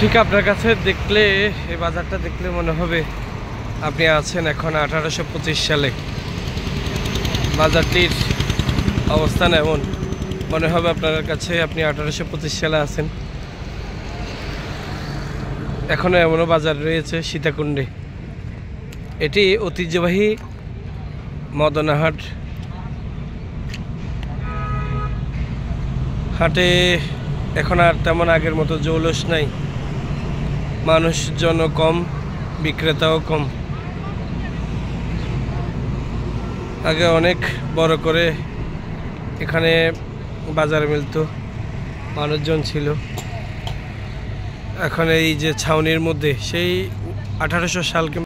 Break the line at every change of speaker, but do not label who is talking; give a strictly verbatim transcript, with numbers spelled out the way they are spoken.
ঠিক আপনার কাছে দেখলে এই বাজারটা দেখলে মনে হবে আপনি আছেন এখন আঠারোশো পঁচিশ সালে। বাজারটির অবস্থান এমন মনে হবে আপনার কাছে আপনি আঠারোশো পঁচিশ সালে আছেন। এখনো এমনও বাজার রয়েছে সীতাকুণ্ডে। এটি ঐতিহ্যবাহী মদনাহাট। হাটে এখন আর তেমন আগের মতো জৌলুস নাই, মানুষজনও কম, বিক্রেতাও কম। আগে অনেক বড় করে এখানে বাজার মিলতো, মানুষজন ছিল। এখন এই যে ছাউনির মধ্যে সেই আঠারোশো সাল